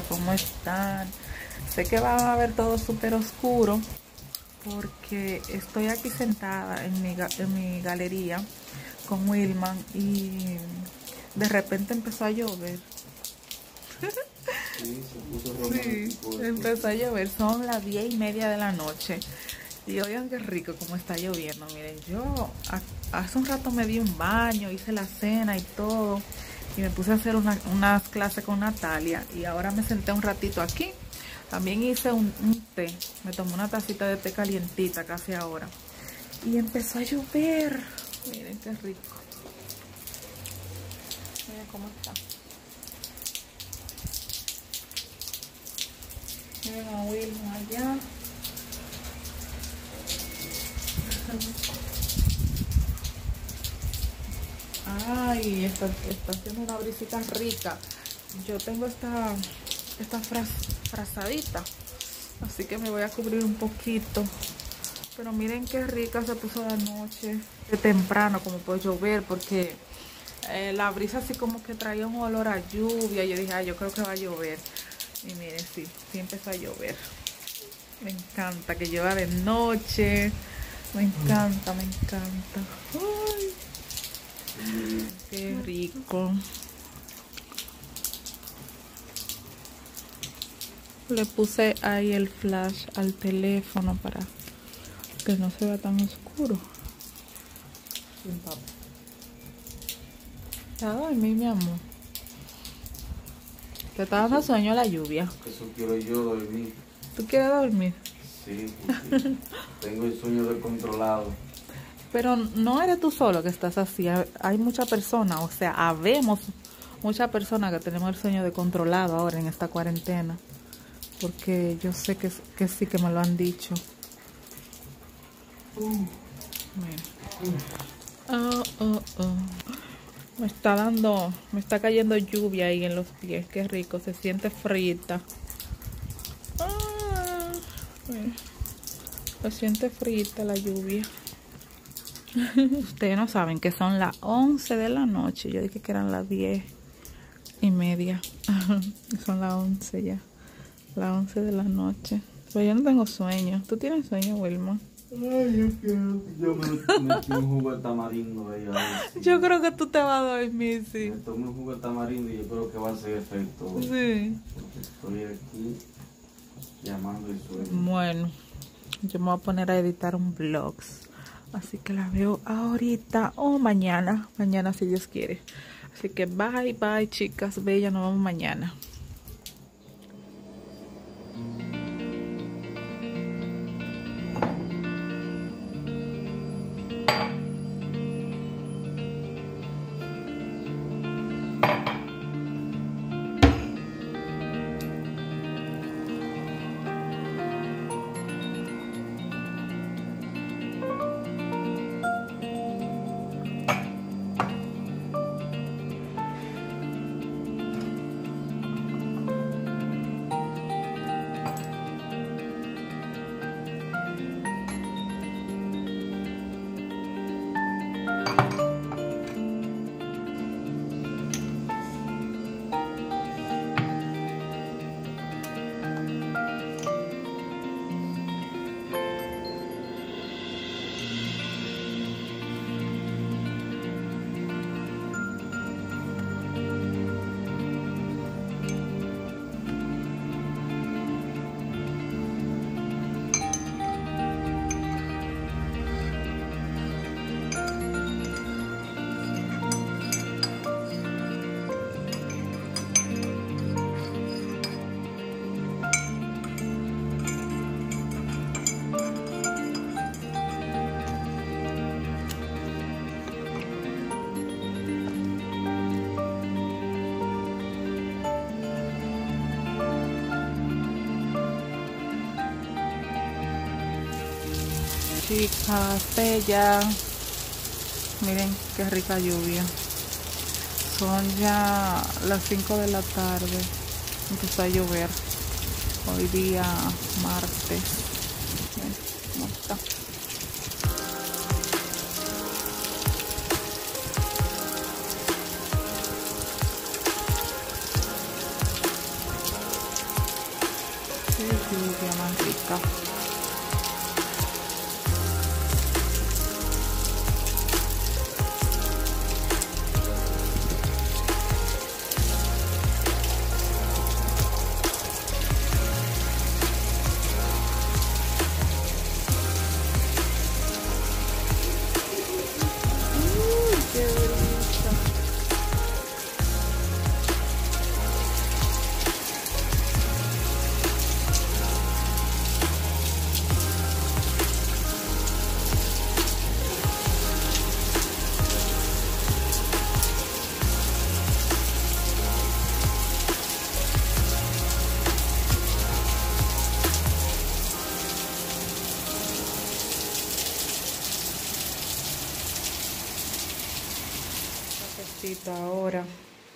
¿cómo están? Sé que van a ver todo súper oscuro porque estoy aquí sentada en mi galería con Wilman y de repente empezó a llover. Sí, se puso romántico. Sí, empezó a llover, son las 10:30 de la noche. Y oigan qué rico como está lloviendo. Miren, yo hace un rato me di un baño, hice la cena y todo. Y me puse a hacer unas clases con Natalia. Y ahora me senté un ratito aquí. También hice un té. Me tomé una tacita de té calientita casi ahora. Y empezó a llover. Miren qué rico. Miren cómo está. Miren a Wilma allá. Ay, está haciendo una brisita rica. Yo tengo esta frazadita, así que me voy a cubrir un poquito. Pero miren qué rica se puso la noche, de temprano, como puede llover, porque la brisa así como que traía un olor a lluvia. Yo dije, ay, yo creo que va a llover. Y miren, sí empezó a llover. Me encanta que llueva de noche. Me encanta, me encanta. Ay, qué rico. Le puse ahí el flash al teléfono para que no se vea tan oscuro. Ya dormí, mi amor. ¿Te está dando sueño la lluvia? Eso quiero yo, dormir. ¿Tú quieres dormir? Sí, porque tengo el sueño descontrolado. Pero no eres tú solo que estás así. Hay muchas personas, o sea, habemos muchas personas que tenemos el sueño descontrolado ahora en esta cuarentena. Porque yo sé que sí que me lo han dicho. Me está cayendo lluvia ahí en los pies. Qué rico, se siente frita. Se siente frita la lluvia. Ustedes no saben que son las 11 de la noche. Yo dije que eran las 10:30. Son las 11 ya. Las 11 de la noche. Pero yo no tengo sueño. ¿Tú tienes sueño, Wilma? Ay, yo quiero. Yo me metí un jugo de tamarindo ahí. Yo creo que tú te vas a dormir, sí. Me tomé un jugo de tamarindo y yo creo que va a hacer efecto. Sí. Porque estoy aquí llamando el sueño. Bueno, yo me voy a poner a editar un vlog. Así que la veo ahorita o mañana. Mañana si Dios quiere. Así que bye, bye, chicas bellas. Nos vemos mañana. Chicas bellas, miren qué rica lluvia. Son ya las 5 de la tarde. Empezó a llover. Hoy día martes. Miren cómo está. rica. Ahora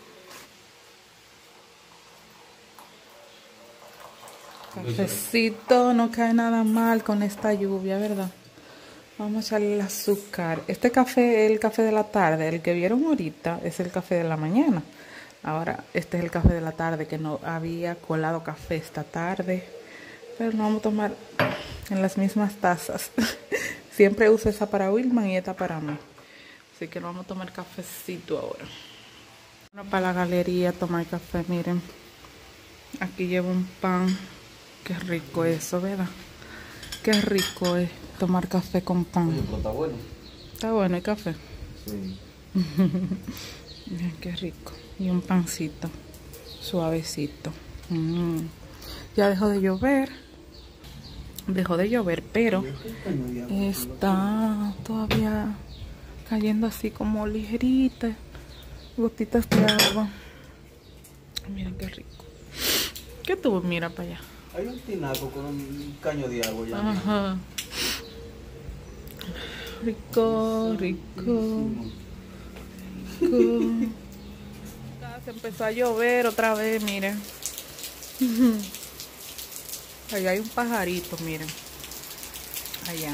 cafecito, no cae nada mal con esta lluvia, ¿verdad? Vamos a echarle el azúcar. Este café es el café de la tarde, el que vieron ahorita es el café de la mañana. Ahora este es el café de la tarde, que no había colado café esta tarde, pero no vamos a tomar en las mismas tazas. Siempre uso esa para Wilman y esta para mí, así que no vamos a tomar cafecito ahora. Bueno, para la galería tomar café, miren. Aquí llevo un pan. Qué rico eso, ¿verdad? Qué rico es tomar café con pan. Oye, pero está bueno. Está bueno el café. Sí. Miren qué rico. Y un pancito suavecito. Ya dejó de llover. Dejó de llover, pero está todavía cayendo así como ligerita. Gotitas de agua. Miren qué rico. ¿Qué tuvo? Mira para allá. Hay un tinaco con un caño de agua ya. Ajá. Rico, rico. Rico. Se empezó a llover otra vez, miren. Allá hay un pajarito, miren. Allá.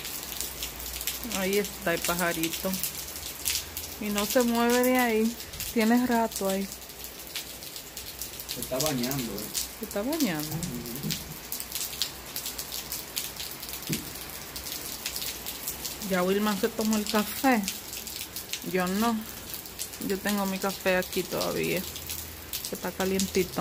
Ahí está el pajarito. Y no se mueve de ahí. Tiene rato ahí. Se está bañando. Se está bañando. Ya Wilman se tomó el café. Yo no. Yo tengo mi café aquí todavía. Que está calientito.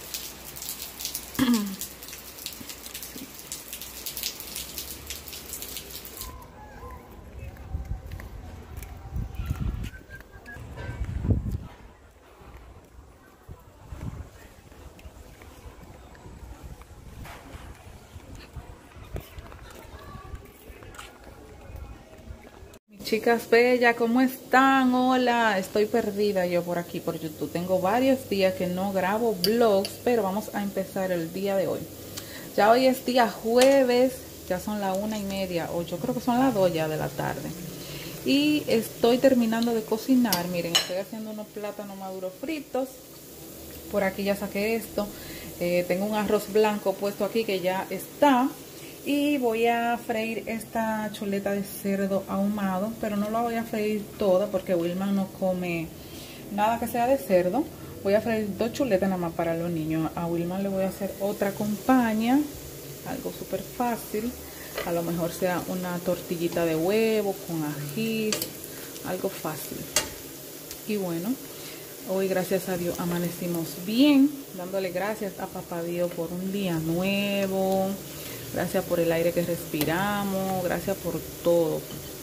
Chicas bellas, ¿cómo están? Hola, estoy perdida yo por aquí por YouTube. Tengo varios días que no grabo vlogs, pero vamos a empezar el día de hoy. Ya hoy es día jueves, ya son las 1:30 o yo creo que son las 2 ya de la tarde. Y estoy terminando de cocinar. Miren, estoy haciendo unos plátanos maduros fritos. Por aquí ya saqué esto. Tengo un arroz blanco puesto aquí que ya está. Y voy a freír esta chuleta de cerdo ahumado, pero no la voy a freír toda porque Wilman no come nada que sea de cerdo. Voy a freír 2 chuletas nada más para los niños. A Wilman le voy a hacer otra compañía, algo súper fácil. A lo mejor sea una tortillita de huevo con ají, algo fácil. Y bueno, hoy gracias a Dios amanecimos bien, dándole gracias a Papá Dios por un día nuevo. Gracias por el aire que respiramos, gracias por todo.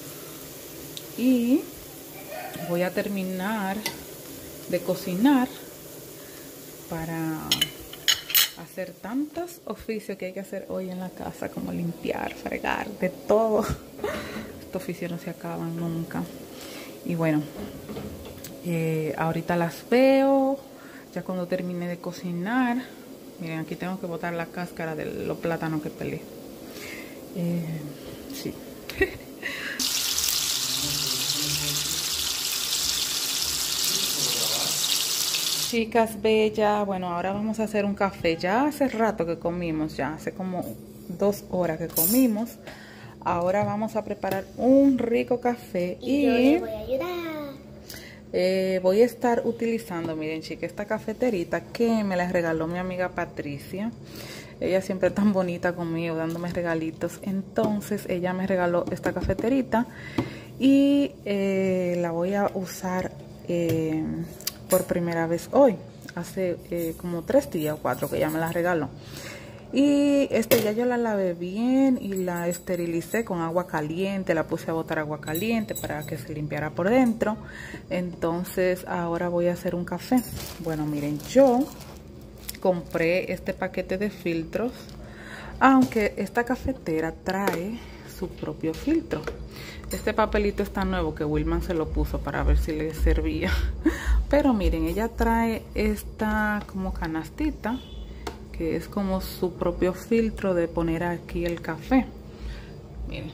Y voy a terminar de cocinar para hacer tantos oficios que hay que hacer hoy en la casa, como limpiar, fregar, de todo. Estos oficios no se acaban nunca. Y bueno, ahorita las veo, ya cuando termine de cocinar. Miren, aquí tengo que botar la cáscara de los plátanos que pelé. Sí. Chicas bellas, bueno, ahora vamos a hacer un café. Ya hace rato que comimos, ya hace como 2 horas que comimos. Ahora vamos a preparar un rico café. Y yo le voy a ayudar. Voy a estar utilizando, miren chicas, esta cafeterita que me la regaló mi amiga Patricia. Ella siempre es tan bonita conmigo, dándome regalitos. Entonces ella me regaló esta cafeterita y la voy a usar por primera vez hoy. Hace como 3 días o 4 que ella me la regaló. Y ya yo la lavé bien y la esterilicé con agua caliente. La puse a botar agua caliente para que se limpiara por dentro. Entonces ahora voy a hacer un café. Bueno, miren, yo compré este paquete de filtros, aunque esta cafetera trae su propio filtro. Este papelito está nuevo que Wilman se lo puso para ver si le servía. Pero miren, ella trae esta como canastita, que es como su propio filtro de poner aquí el café. Miren.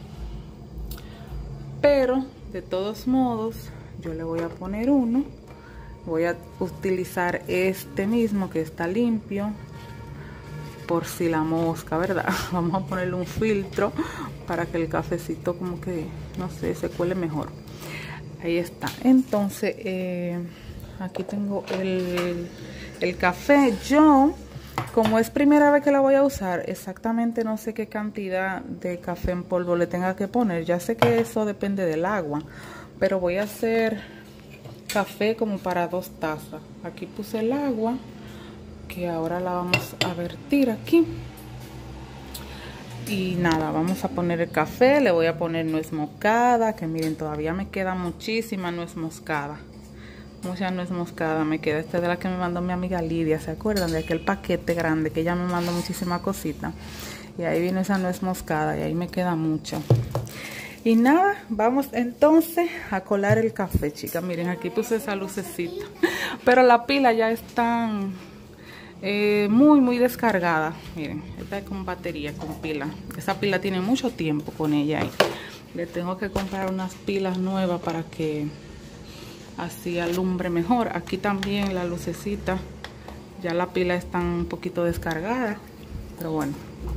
Pero de todos modos yo le voy a poner uno. Voy a utilizar este mismo que está limpio, por si la mosca, ¿verdad? Vamos a ponerle un filtro para que el cafecito como que, no sé, se cuele mejor. Ahí está. Entonces aquí tengo el café. Yo, como es primera vez que la voy a usar, exactamente no sé qué cantidad de café en polvo le tenga que poner. Ya sé que eso depende del agua, pero voy a hacer café como para 2 tazas. Aquí puse el agua, que ahora la vamos a vertir aquí. Y nada, vamos a poner el café. Le voy a poner nuez moscada, que miren, todavía me queda muchísima nuez moscada. Mucha nuez moscada me queda. Esta es de la que me mandó mi amiga Lidia. ¿Se acuerdan de aquel paquete grande que ella me mandó muchísima cosita? Y ahí viene esa nuez moscada y ahí me queda mucho. Y nada, vamos entonces a colar el café, chicas. Miren, aquí puse esa lucecita. Pero la pila ya están muy descargada. Miren, esta es con batería, con pila. Esa pila tiene mucho tiempo con ella ahí. Le tengo que comprar unas pilas nuevas para que así alumbre mejor. Aquí también la lucecita, ya la pila está un poquito descargada, pero bueno.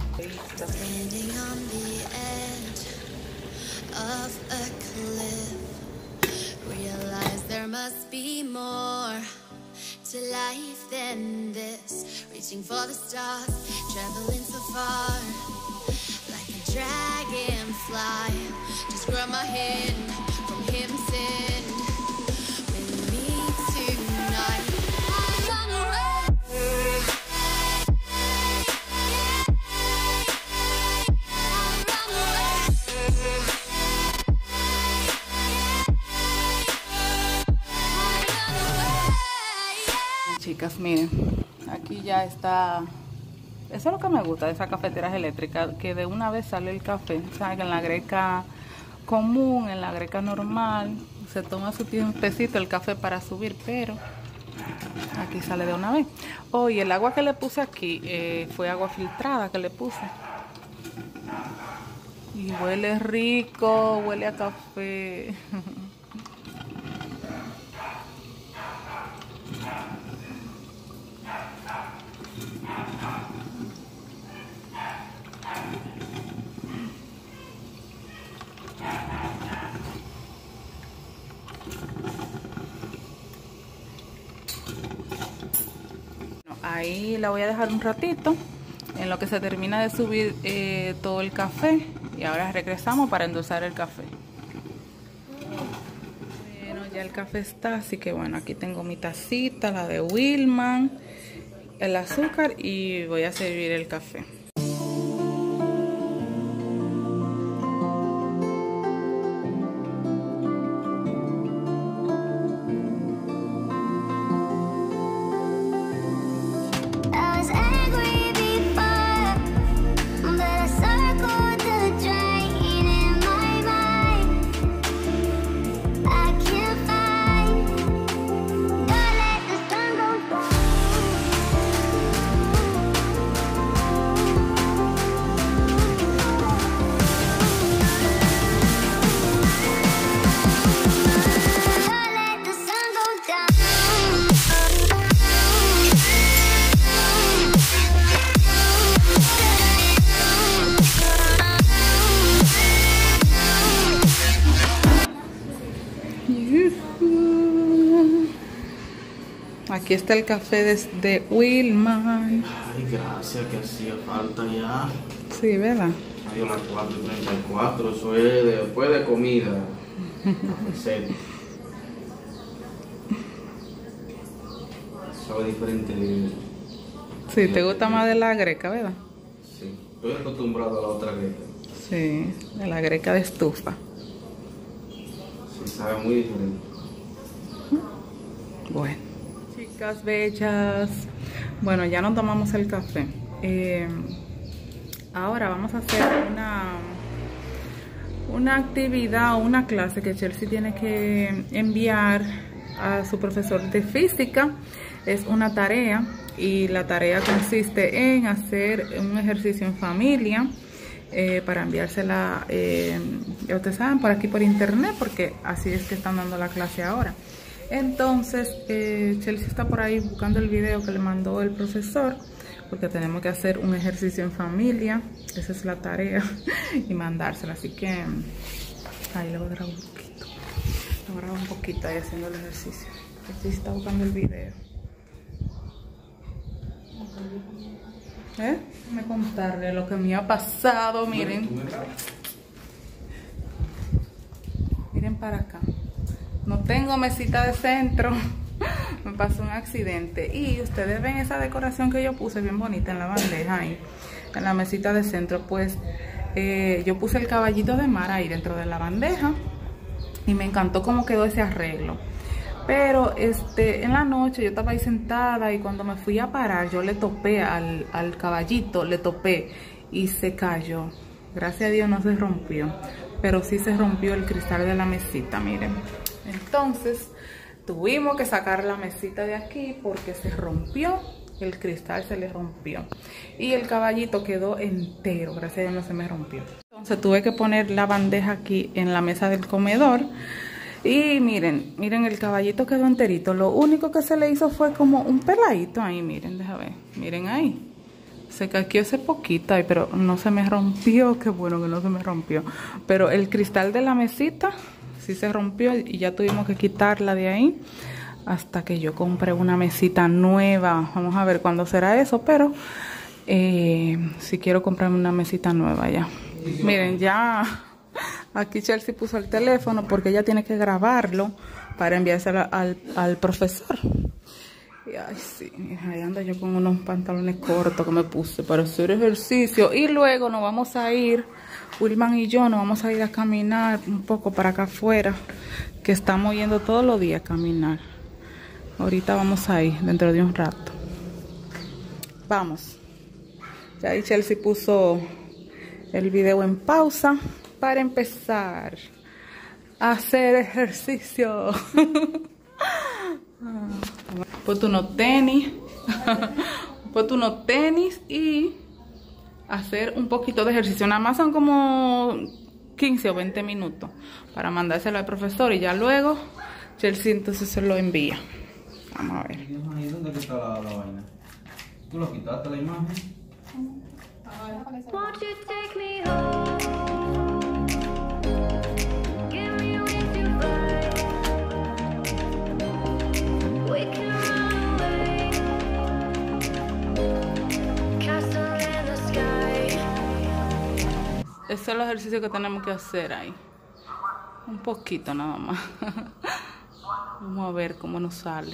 Of a cliff, realize there must be more to life than this. Reaching for the stars, traveling so far, like a dragonfly. Just grab my hand from him, send with me tonight. I run away. Chicas, miren, aquí ya está. Eso es lo que me gusta de esas cafeteras eléctricas, que de una vez sale el café. Saben que en la greca común, en la greca normal, se toma su tiempecito el café para subir, pero aquí sale de una vez. Oye, el agua que le puse aquí fue agua filtrada que le puse. Y huele rico, huele a café. Ahí la voy a dejar un ratito en lo que se termina de subir todo el café, y ahora regresamos para endulzar el café. Bueno, ya el café está, así que bueno, aquí tengo mi tacita, la de Wilman, el azúcar, y voy a servir el café. Aquí está el café de Wilman. Ay, gracias, que hacía falta ya. Sí, ¿verdad? Ay, las 4:34, eso es después de comida. Serio. Sabe diferente. Sí, ¿te gusta más de la greca, verdad? Sí, estoy acostumbrado a la otra greca. Sí, de la greca de estufa. Sí, sabe muy diferente. Bueno, chicas bellas, bueno, ya nos tomamos el café. Ahora vamos a hacer una actividad o una clase que Chelsea tiene que enviar a su profesor de física. Es una tarea y la tarea consiste en hacer un ejercicio en familia para enviársela, ya ustedes saben, por aquí por internet, porque así es que están dando la clase ahora. Entonces Chelsea está por ahí buscando el video que le mandó el profesor, porque tenemos que hacer un ejercicio en familia. Esa es la tarea y mandársela, así que ahí le voy a grabar un poquito. Le voy a grabar un poquito ahí haciendo el ejercicio. Chelsea está buscando el video. Déjame contarle lo que me ha pasado, miren. Miren para acá. No tengo mesita de centro. Me pasó un accidente. Y ustedes ven esa decoración que yo puse bien bonita en la bandeja ahí, en la mesita de centro. Pues yo puse el caballito de mar ahí dentro de la bandeja y me encantó cómo quedó ese arreglo. Pero en la noche yo estaba ahí sentada y cuando me fui a parar yo le topé al caballito, le topé y se cayó. Gracias a Dios no se rompió, pero sí se rompió el cristal de la mesita, miren. Entonces tuvimos que sacar la mesita de aquí porque se rompió, el cristal se le rompió y el caballito quedó entero, gracias a Dios no se me rompió. Entonces tuve que poner la bandeja aquí en la mesa del comedor. Y miren, miren, el caballito quedó enterito. Lo único que se le hizo fue como un peladito ahí, miren, déjame ver. Miren ahí. Se caqueó ese poquito ahí, pero no se me rompió. Qué bueno que no se me rompió. Pero el cristal de la mesita sí se rompió y ya tuvimos que quitarla de ahí hasta que yo compré una mesita nueva. Vamos a ver cuándo será eso, pero si quiero comprarme una mesita nueva ya. Miren, ya... Aquí Chelsea puso el teléfono porque ella tiene que grabarlo para enviárselo al profesor. Y ay, sí, mira, ahí ando yo con unos pantalones cortos que me puse para hacer ejercicio. Y luego nos vamos a ir, Wilman y yo nos vamos a ir a caminar un poco para acá afuera, que estamos yendo todos los días a caminar. Ahorita vamos a ir, dentro de un rato. Vamos. Ya ahí Chelsea puso el video en pausa para empezar a hacer ejercicio. Ponte unos tenis. Ponte unos tenis y hacer un poquito de ejercicio. Nada más son como 15 o 20 minutos para mandárselo al profesor y ya luego Chelsea entonces se lo envía. Vamos a ver. ¿Y dónde está la vaina? ¿Tú lo quitaste la imagen? Won't you take me home? Give me wings to fly. We can run away. Castle in the sky. Ese es el ejercicio que tenemos que hacer ahí. Un poquito nada más. Vamos a ver cómo nos sale.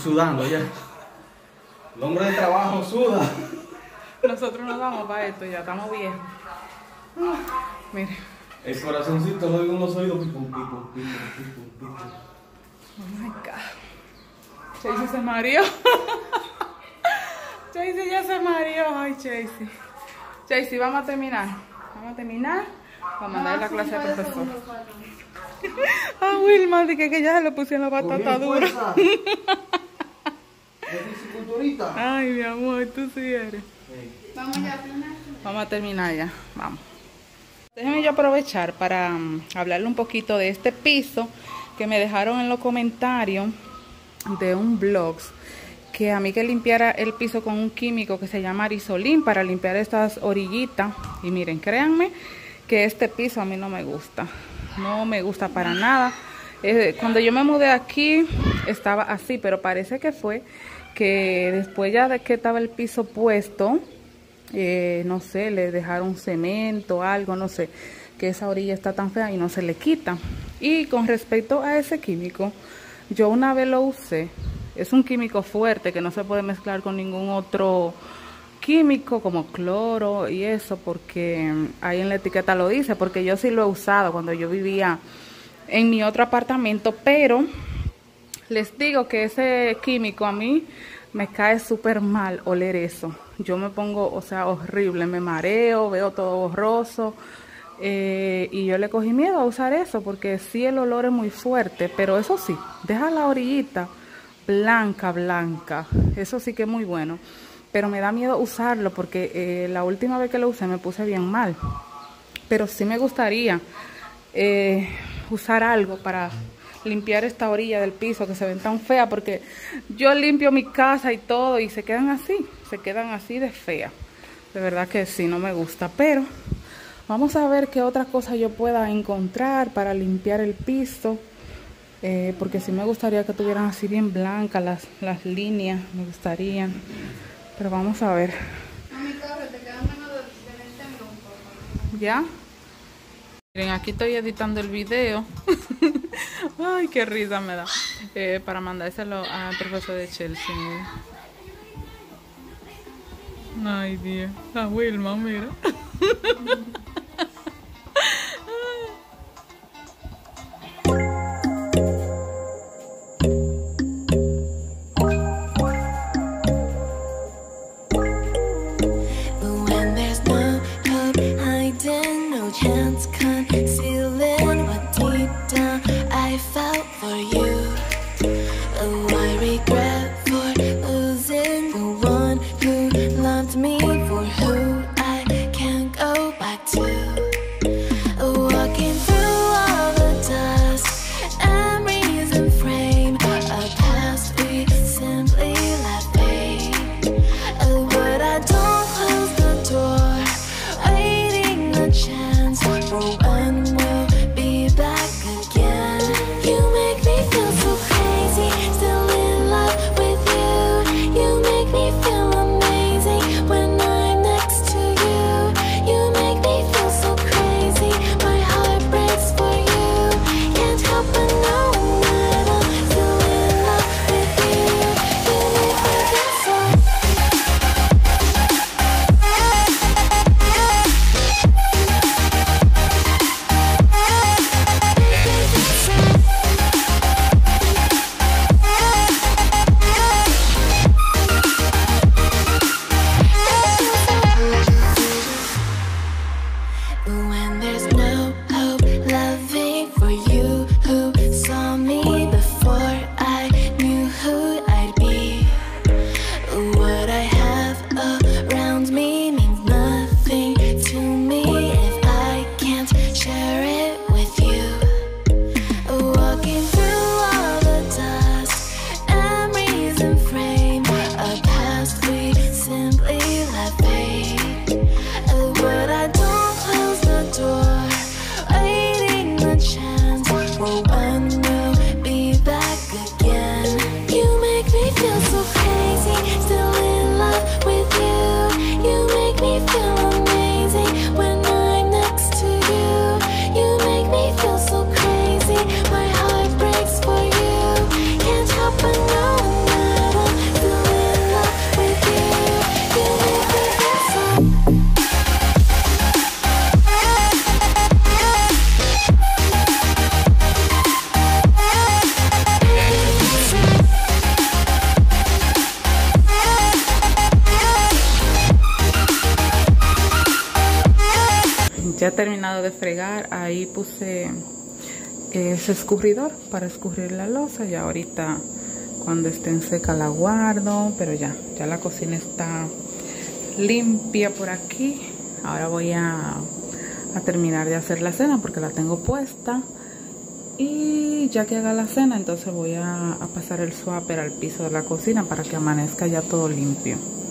sudando ya. El hombre de trabajo suda. Nosotros nos vamos para esto, ya estamos viejos. Mire. El corazoncito lo oigo en los oídos. Pipum, pipum, pipum, pipum, pipum. Oh my God. Chasey se mareó. Chasey ya se mareó. Ay, Chasey. Chasey, vamos a terminar. Vamos a terminar. Vamos a mandar la clase al profesor. Ah, Wilma, dije que ya se le pusieron la batata dura. Ay, mi amor, tú sí eres. Vamos ya a terminar. Vamos a terminar ya. Vamos. Déjenme yo aprovechar para hablarle un poquito de este piso que me dejaron en los comentarios de un blog que a mí que limpiara el piso con un químico que se llama Arisolín para limpiar estas orillitas. Y miren, créanme que este piso a mí no me gusta. No me gusta para nada. Cuando yo me mudé aquí estaba así, pero parece que fue que después ya de que estaba el piso puesto, no sé, le dejaron cemento, algo, no sé, que esa orilla está tan fea y no se le quita. Y con respecto a ese químico, yo una vez lo usé. Es un químico fuerte que no se puede mezclar con ningún otro químico como cloro y eso, porque ahí en la etiqueta lo dice, porque yo sí lo he usado cuando yo vivía en mi otro apartamento, pero les digo que ese químico a mí me cae súper mal oler eso. Yo me pongo, o sea, horrible, me mareo, veo todo borroso. Y yo le cogí miedo a usar eso porque sí el olor es muy fuerte, pero eso sí, deja la orillita blanca, blanca, eso sí que es muy bueno, pero me da miedo usarlo porque la última vez que lo usé me puse bien mal, pero sí me gustaría usar algo para limpiar esta orilla del piso que se ven tan fea, porque yo limpio mi casa y todo y se quedan así de fea. De verdad que sí, no me gusta, pero vamos a ver qué otra cosa yo pueda encontrar para limpiar el piso, porque sí me gustaría que tuvieran así bien blancas las líneas, me gustarían, pero vamos a ver. Mami, corre, te quedan menos de 20 minutos. ¿Ya? Miren, aquí estoy editando el video. Ay, qué risa me da. Para mandárselo al profesor de Chelsea. Miren. Ay, Dios. La Wilma, mira. Me for who I can't go back to. Ya he terminado de fregar. Ahí puse ese escurridor para escurrir la loza. Ya ahorita cuando esté seca la guardo. Pero ya la cocina está limpia por aquí. Ahora voy a terminar de hacer la cena porque la tengo puesta. Y ya que haga la cena, entonces voy a pasar el swapper al piso de la cocina para que amanezca ya todo limpio.